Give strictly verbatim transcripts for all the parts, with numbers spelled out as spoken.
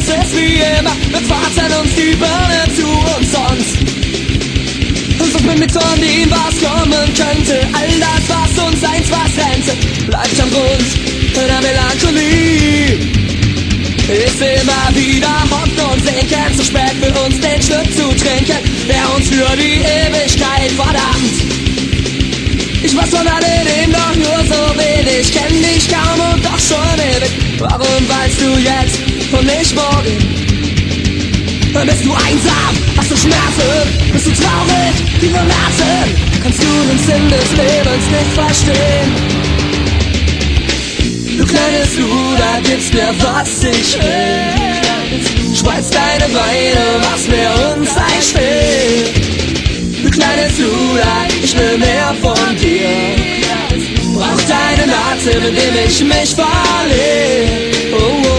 es ist wie immer, wir fahren uns die Birne zu und sonst so bin mit von dem, was kommen könnte. All das, was uns einst was rente, bleibt am Grund der Melancholie. Ist immer wieder hoffen und sinken, zu spät für uns den Schluck zu trinken, der uns für die Ewigkeit verdammt. Ich weiß von alledem doch nur so wenig, kenn dich kaum und doch schon ewig. Warum weißt du jetzt und nicht morgen? Bist du einsam? Hast du Schmerzen? Bist du traurig? Die Vermerzen? Kannst du den Sinn des Lebens nicht verstehen? Du kleines Luder, gibst mir was ich will. Schweiz deine Beine, machst mir unzeit still. Du kleines Luder, ich will mehr von dir. Brauch deinen Atem, in dem ich mich verliere. Oh, oh.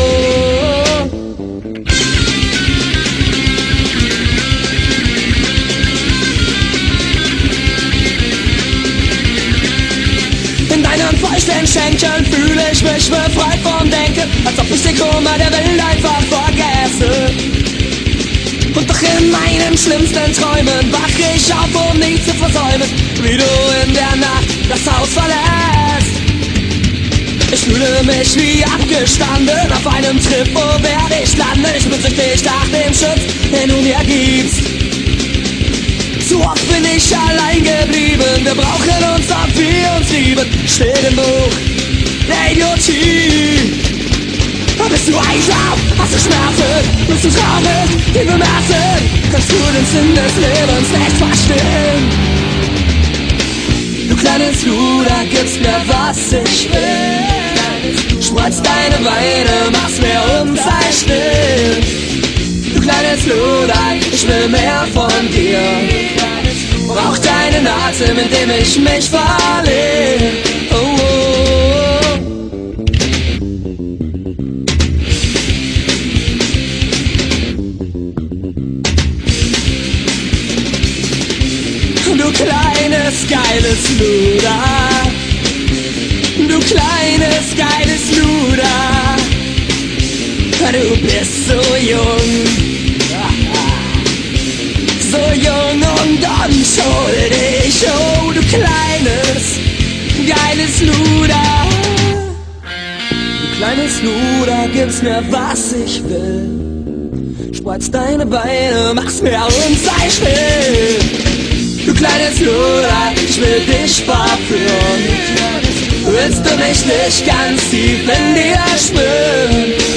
Den Schenkeln fühle ich mich befreit vom Denken, als ob ich den Kummer der Welt einfach vergesse. Und doch in meinen schlimmsten Träumen wach ich auf, um nie zu versäumen, wie du in der Nacht das Haus verlässt. Ich fühle mich wie abgestanden auf einem Trip, wo werde ich landen? Ich bin süchtig nach dem Schutz, den du mir gibst. Zu oft bin ich allein geblieben, wir brauchen uns, ob wir uns lieben. Steht im Buch der Idiotie. Bist du einsam? Hast du Schmerzen? Bist du traurig? Die Bemerken? Kannst du den Sinn des Lebens nicht verstehen? Du kleines Luder, gibst mir was ich will. Spreiz deine Beine, machst mir unzeit still. Du kleines Luder, ich will mehr von dir. Brauch deinen Atem, in dem ich mich verliere. Oh, oh. Du kleines, geiles Luder. Du kleines, geiles Luder. Du bist so jung. So jung und unschuldig, oh du kleines, geiles Luder. Du kleines Luder, gibst mir was ich will. Spreiz deine Beine, mach's mir unzeit still. Du kleines Luder, ich will dich verführen. Willst du mich nicht ganz tief in dir spüren?